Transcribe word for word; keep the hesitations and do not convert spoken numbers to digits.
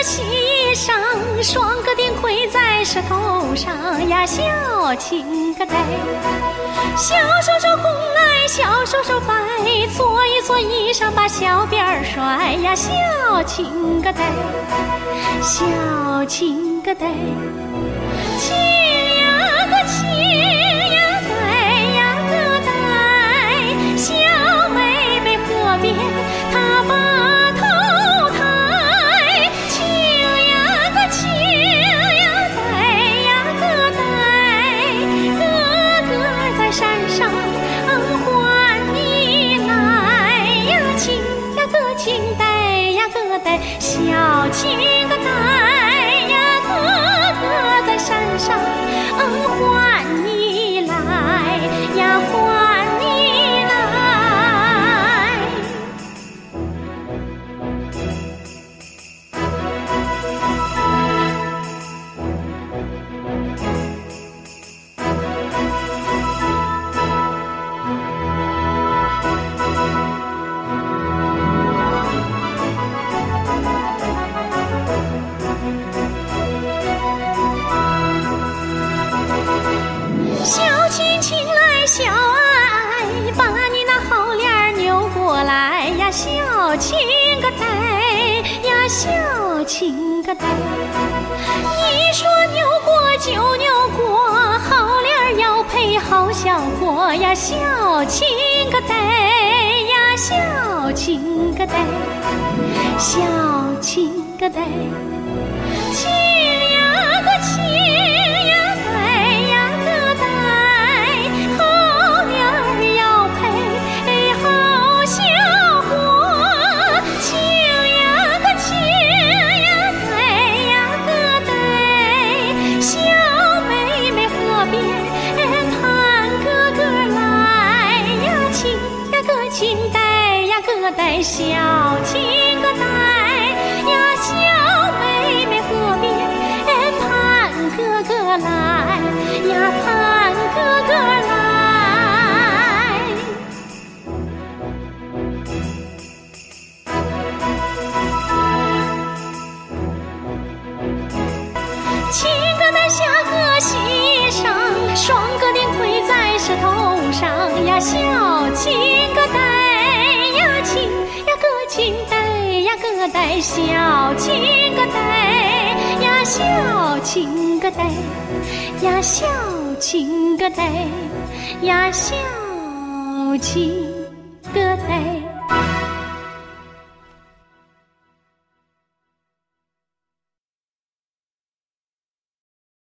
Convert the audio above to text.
细衣裳，双个钉盔在舌头上呀，小青个呆。小手手红来，小手手白，搓一搓衣裳把小辫儿甩呀，小青个呆，小青个呆，青呀个青呀呆呀个呆，小妹妹河边她把头抬，青呀个青呀呆呀个呆，哥哥在山上唤你来呀，青呀个青呆呀个呆，小青个呆呀，哥哥在山上唤你来呀，唤你来。小青青来小爱，把你那好脸儿扭过来呀，小青个呆呀，小青个呆。你说扭过就扭过，好脸儿要配好效果呀，小青个呆呀，小青个呆，小青个呆，青呀个青呀呆呀个呆，好脸儿要配好效果，青呀个青呀呆呀个呆，小妹妹河边盼哥哥来呀，青呀个青呆呀个呆，小青个呆呀，小妹妹河边盼哥哥来呀，盼哥哥来。青个呆下个细衣裳，双个钉盔在舌头上呀，小青个呆呀，青呀个青呆呀个呆，小青个呆呀，小青个呆呀，小青个呆呀，小青个呆。